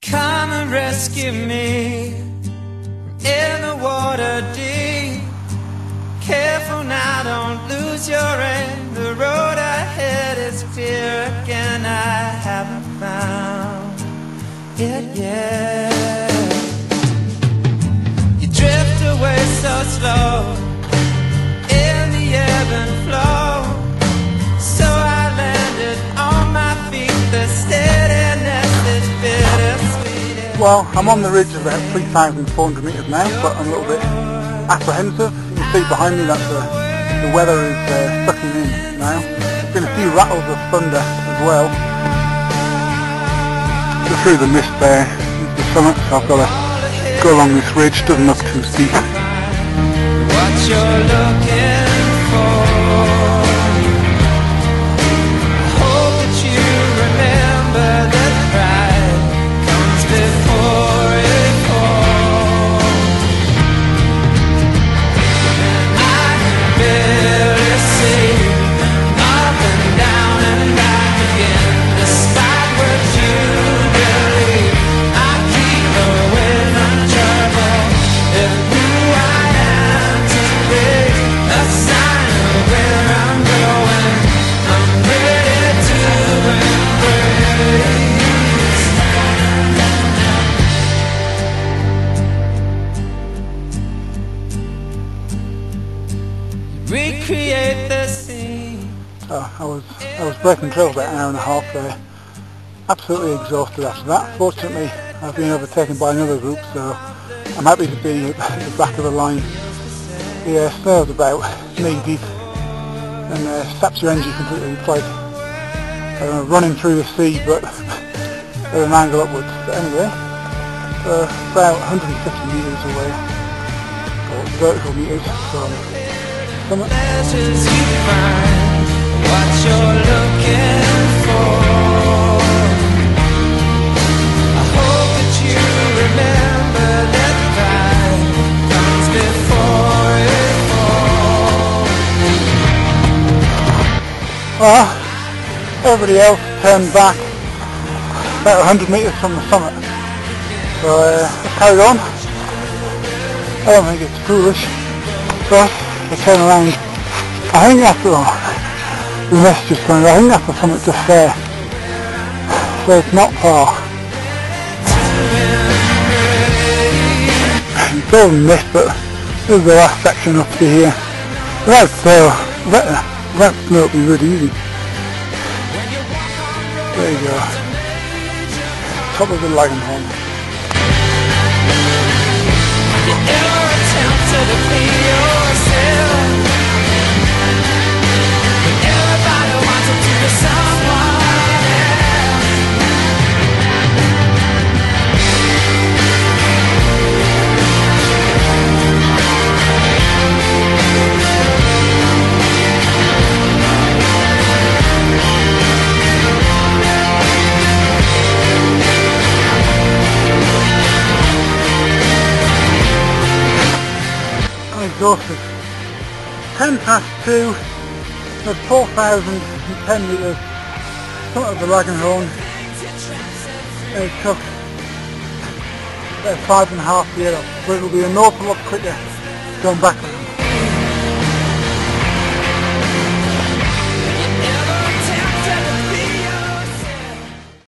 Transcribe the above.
Come and rescue me in the water deep. Careful now, don't lose your aim. The road ahead is clear again. I haven't found it yet. You drift away so slow in the ebb and flow. So I landed on my feet. The steadiness is bittersweet. Well, I'm on the ridge about 3,400 metres now, but I'm a little bit apprehensive. You can see behind me that the weather is sucking in now. There's been a few rattles of thunder as well. Just through the mist there is the summit, so I've got to go along this ridge. Doesn't look too steep. What you're looking for. I hope that you remember that pride comes before it falls. I can barely see up and down and back again, despite what you believe. I keep away from trouble. If who I am today, a sign of where I'm going, I'm ready to embrace. Recreate the scene. Oh, I was breaking trail about an hour and a half there. Absolutely exhausted after that. Fortunately, I've been overtaken by another group, so I'm happy to be at the back of the line. The snow's about knee deep and saps your energy completely. It's like running through the sea, but at an angle upwards. But anyway, about 150 metres away, or vertical metres from the summit. Pleasures you find, what you're looking for. I hope that you remember that pride comes before it falls. Well, everybody else turned back about 100 metres from the summit. So let's carry on. I don't think it's foolish, but I turn around. I think that's the mist just going. I think that's the summit just there. So it's not far. It's all mist, but this is the last section up to here. Without snow it'll be really easy. There you go. Top of the Lagenhorn. Exhausted. 10 past 2, at 4,010 metres, summit of the Lagenhorn. It took 5.5 years, but it will be an awful lot quicker going backwards.